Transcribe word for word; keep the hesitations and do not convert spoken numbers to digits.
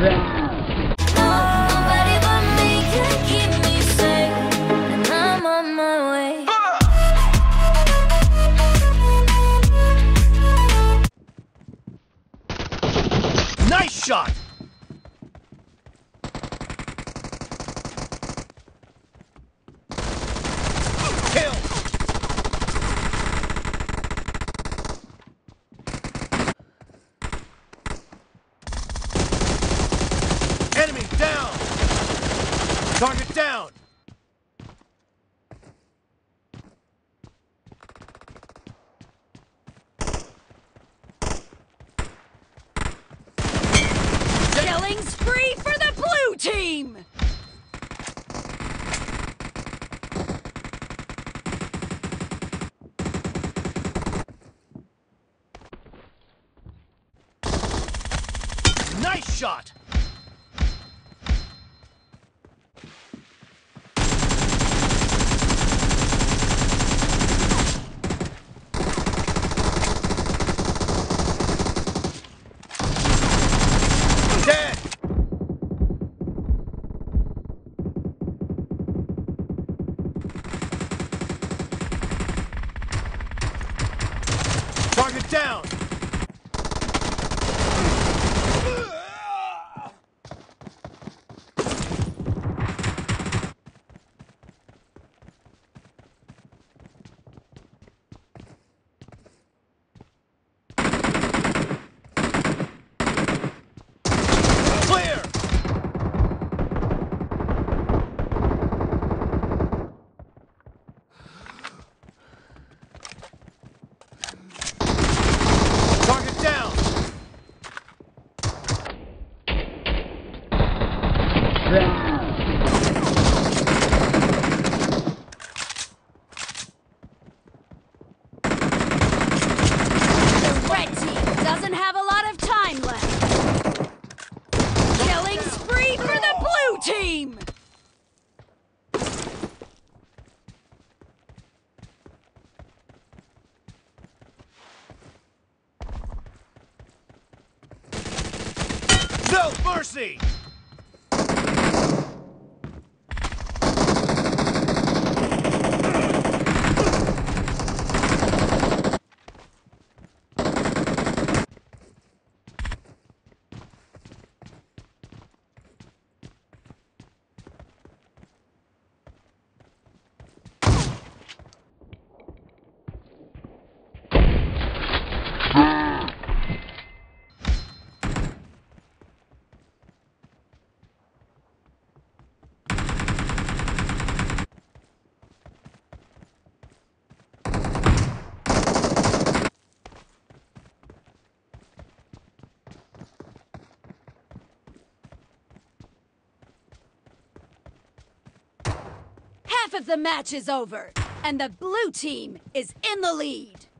Nobody but me can keep me safe, and I'm on my way. Nice shot! Kill! Enemy down! Target down! Killing spree for the blue team! Nice shot! Dead! Target down! Clear! Target down! The red team doesn't have a lot of time left. Killing spree for the blue team! No mercy! Half of the match is over, and the blue team is in the lead.